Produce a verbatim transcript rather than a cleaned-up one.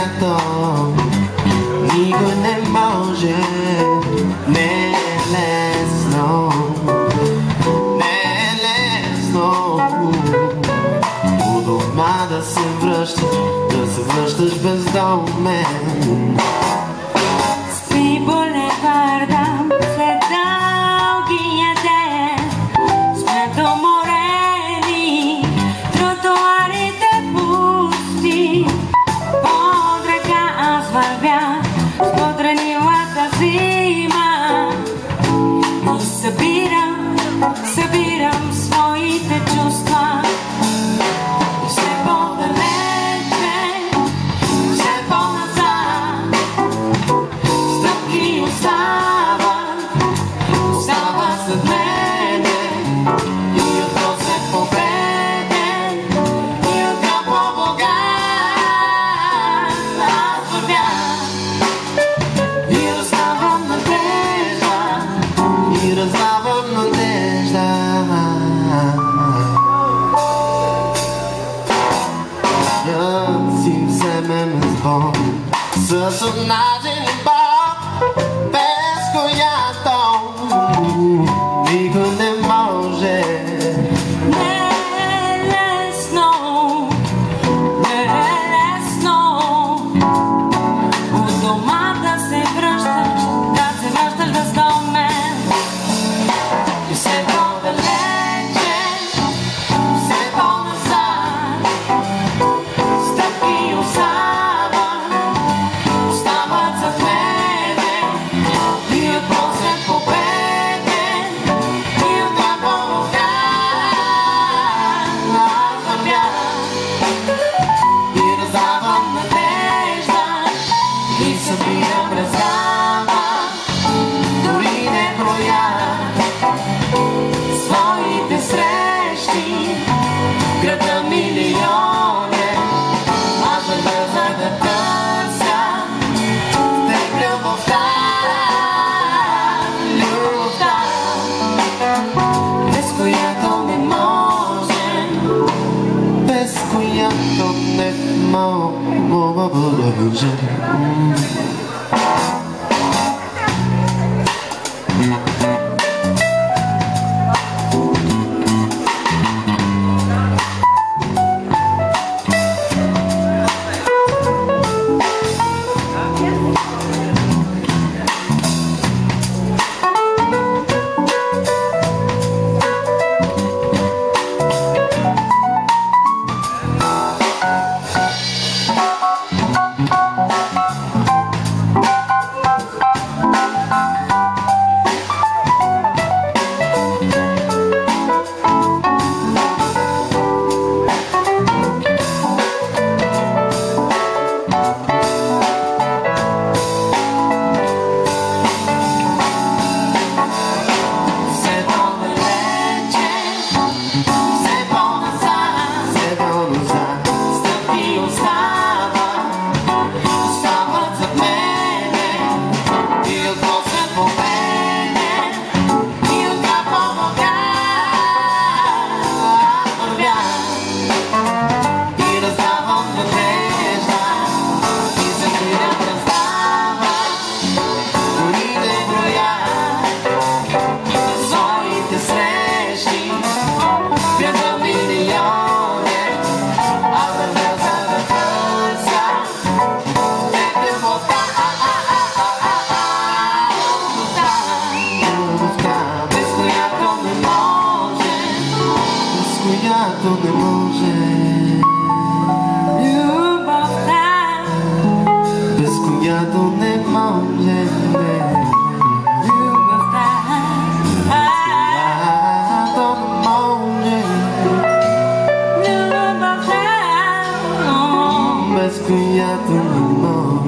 koyato никой не може, не е лесно, не е лесно у дома да се връщаш, да се връщаш бездомен. Спи булеварда след дългия ден, сме доморени, тротуарите пусти. Под река аз вървя с подранилата зима и събирам, събирам своите чувства. И все по-далече, все по-назад, стъпки остават, остават след мене. И утро се победен, и утро по-богат аз вървя. И раздавам надежда, И раздавам надежда. Да си вземем сбор с онази любов, без която никой не може. не е лесно, не е лесно у дома да се връщаш, да се връщаш бездомен. И все по-далече, все по-назад, стъпки остават, остават зад мене. И утро се победен, и утро по-богат аз вървя. И раздавам Надежда и събирам раздава, дори не броя своите срещи. В града милиони, аз вървя за да търся в теб любовта, любовта, без която не можем. без която не може. Все по-далече, все по-назад, Все по-назад, стъпки остават, остават зад мене. И утро се победен, и утро по-богат аз вървя. и раздавам надежда. И събирам раздава, Дори не броя своите срещи. В града милиони, аз вървя за да търся в теб любовта, любовта, без която не може. с която не може, Любовта, без която не може. любовта, Която не може, любовта, без която не може.